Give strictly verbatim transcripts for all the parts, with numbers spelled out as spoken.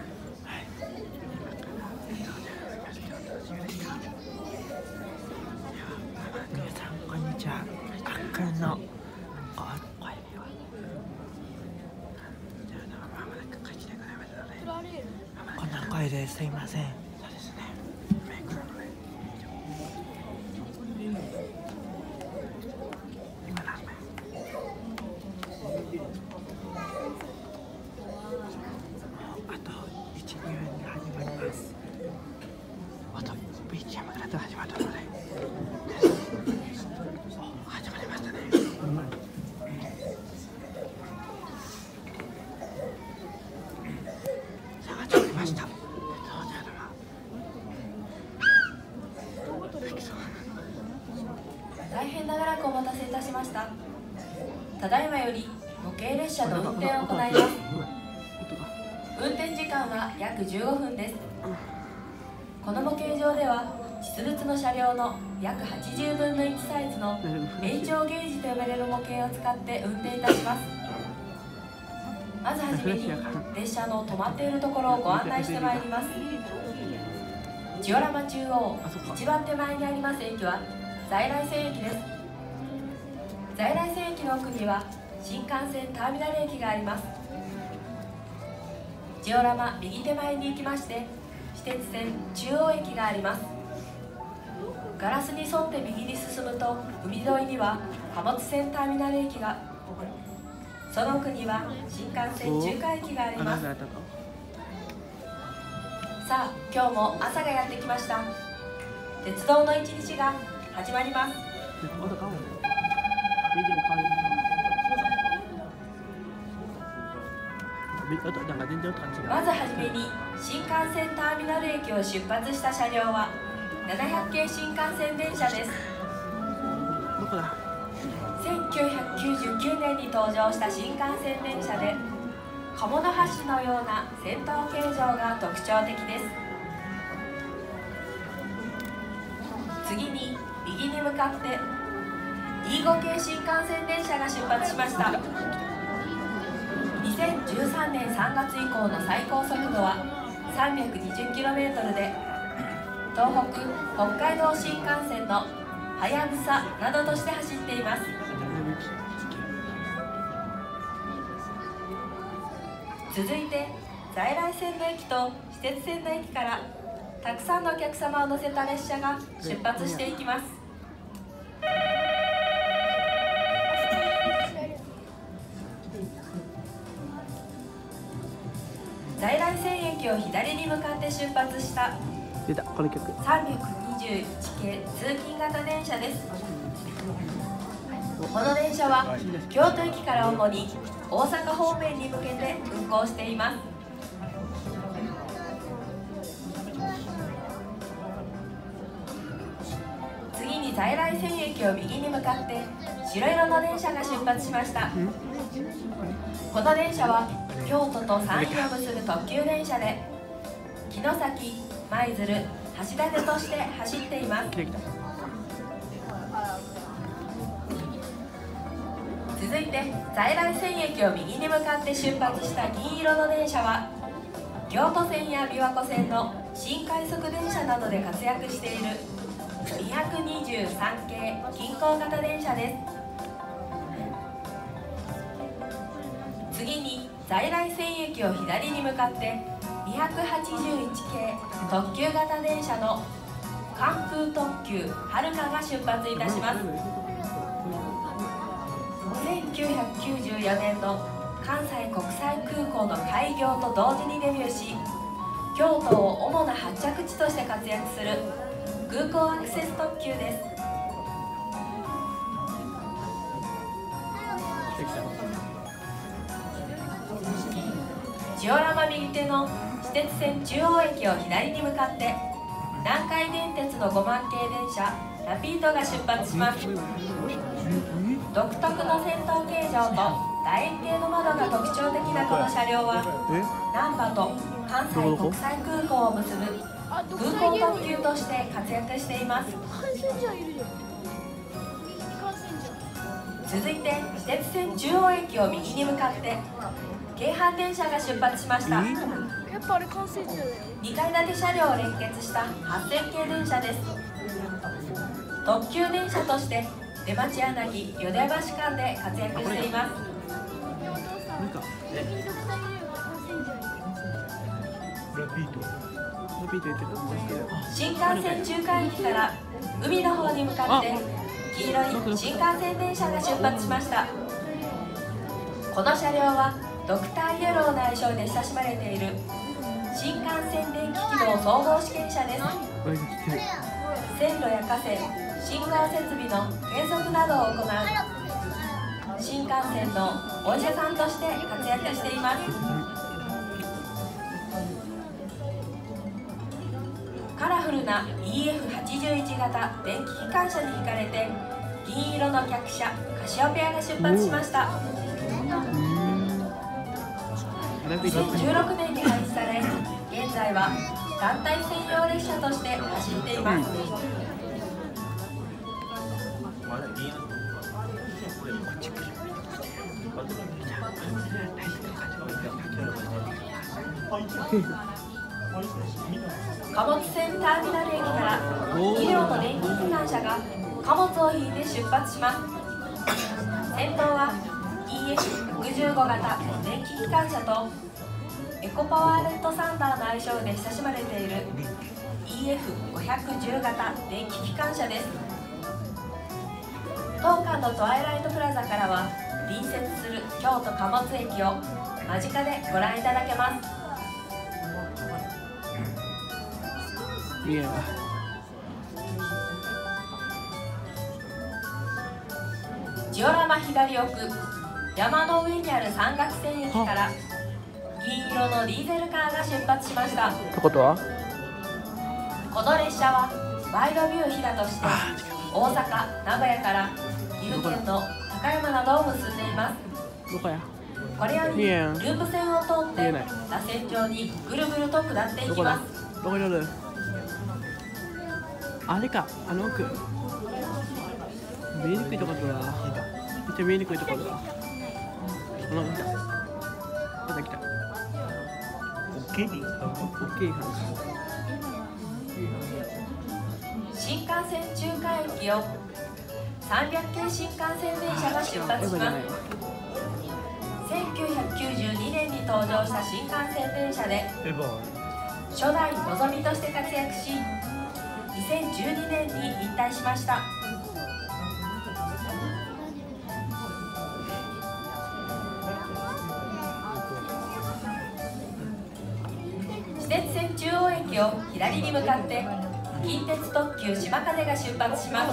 皆さんこんにちは。あっくんのお声ではまもなく開始でございますので、こんな声ですいません。そうですね。メイクなので今何分？あといち、にふんで始まります。あと ビージーエム からと始まったので始まりましたね。さあ始まりました。 大変長らくお待たせいたしました。ただいまより模型列車の運転を行います。運転時間は約じゅうごふんです。この模型上では実物の車両の約はちじゅうぶんのいちサイズの延長ゲージと呼ばれる模型を使って運転いたします。まずはじめに列車の止まっているところをご案内してまいります。ジオラマ中央一番手前にあります駅は在来線駅です。在来線駅の奥には新幹線ターミナル駅があります。ジオラマ右手前に行きまして私鉄線中央駅があります。ガラスに沿って右に進むと海沿いには貨物船ターミナル駅が、その奥には新幹線中華駅があります。さあ今日も朝がやってきました。鉄道の一日が始まります。まずはじめに新幹線ターミナル駅を出発した車両はななひゃく系新幹線電車です。せんきゅうひゃくきゅうじゅうきゅうねんに登場した新幹線電車で鴨の橋のような先頭形状が特徴的です。次に右に向かって イーご 系新幹線電車が出発しました。にせんじゅうさんねんさんがつ以降の最高速度は さんびゃくにじゅっキロメートル で東北・北海道新幹線のはやぶさなどとして走っています。続いて在来線の駅と私鉄線の駅からたくさんのお客様を乗せた列車が出発していきます。在来線駅を左に向かって出発したさんびゃくにじゅういち系通勤型電車です。この電車は京都駅から主に大阪方面に向けて運行しています。次に在来線駅を右に向かって白色の電車が出発しました。この電車は京都と山陰を結ぶ特急電車で城崎、舞鶴、橋立として走っています。続いて在来線駅を右に向かって出発した銀色の電車は京都線や琵琶湖線の新快速電車などで活躍しているにひゃくにじゅうさん系近郊型電車です。次に在来線駅を左に向かってにひゃくはちじゅういち系特急型電車の関空特急はるかが出発いたします。せんきゅうひゃくきゅうじゅうよねんの関西国際空港の開業と同時にデビューし京都を主な発着地として活躍する空港アクセス特急です。ジオラマ右手の私鉄線中央駅を左に向かって南海電鉄のごばん系電車ラピードが出発します。独特の先頭形状と楕円形の窓が特徴的なこの車両は難波と関西国際空港を結ぶ空港特急として活躍しています。 続いて私鉄線中央駅を右に向かって京阪電車が出発しました。 やっぱあれ完成中だよ。 にかい建て車両を連結したはっせん系電車です。特急電車として出町柳淀屋橋間で活躍しています。新幹線中間駅から海の方に向かって黄色い新幹線電車が出発しました。この車両はドクターイエローの愛称で親しまれている新幹線電気機動総合試験車です。線路や河川、信号設備の計測などを行う新幹線のお医者さんとして活躍しています。カラフルな イーエフはちじゅういち 型電気機関車に引かれて銀色の客車カシオペアが出発しました。にせんじゅうろくねんに廃止され現在は団体専用列車として走っています。貨物船ターミナル駅からに両の電気機関車が貨物を引いて出発します。先頭は イーエフろくじゅうご 型電気機関車とエコパワーレッドサンダーの愛称で親しまれている イーエフごひゃくじゅう 型電気機関車です。当館のトワイライトプラザからは隣接する京都貨物駅を間近でご覧いただけます。 いやジオラマ左奥山の上にある山岳線駅から銀色のディーゼルカーが出発しました。 ってことはこの列車はワイドビュー飛騨として大阪、名古屋から岐阜県の高山などを結んでいます。 どこやこれよりループ線を通って螺旋状にぐるぐると下っていきます。 どこにおるあれか、あの奥見えにくいところだ。めっちゃ見えにくいところだ。あの来たまた来た大きい大きい話。 新幹線中間駅をさんびゃく系新幹線電車が出発します。せんきゅうひゃくきゅうじゅうにねんに登場した新幹線電車で初代のぞみとして活躍しにせんじゅうにねんに引退しました。私鉄線中央駅を左に向かって近鉄特急しまかぜが出発します。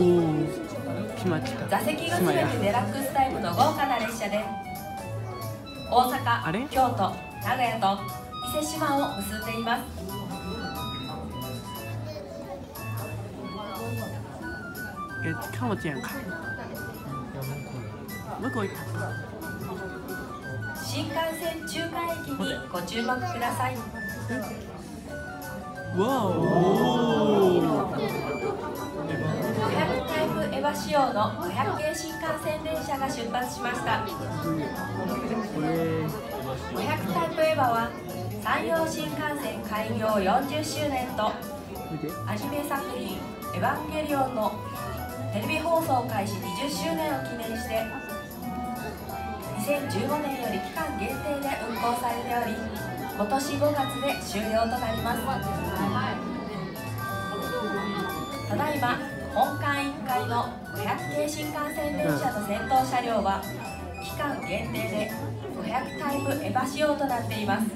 座席がすべてデラックスタイプの豪華な列車で大阪、京都、名古屋と伊勢志摩を結んでいます。 え、貨物やんか。向こう行く。 新幹線中間駅にご注目ください。 わお。 ごひゃくタイプエヴァ仕様のごひゃく系新幹線電車が出発しました。ごひゃくタイプエヴァは山陽新幹線開業よんじゅっしゅうねんとアニメ作品「エヴァンゲリオン」のテレビ放送開始にじゅっしゅうねんを記念してにせんじゅうごねんより期間限定で運行されており今年ごがつで終了となります。ただいま本館いっかいのごひゃく系新幹線電車の先頭車両は期間限定でごひゃくタイプエヴァ仕様となっています。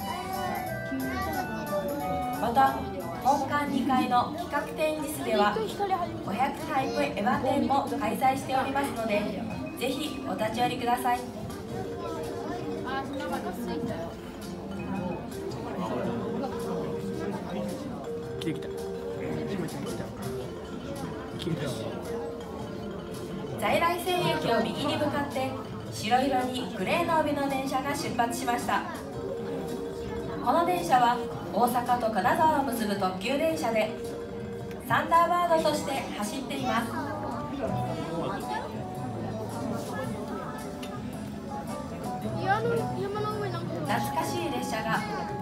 また本館にかいの企画展示室ではごひゃくタイプエヴァ展も開催しておりますのでぜひお立ち寄りください。 来てきた。 在来線駅を右に向かって白色にグレーの帯の電車が出発しました。この電車は大阪と金沢を結ぶ特急電車でサンダーバードとして走っています。 懐かしい列車が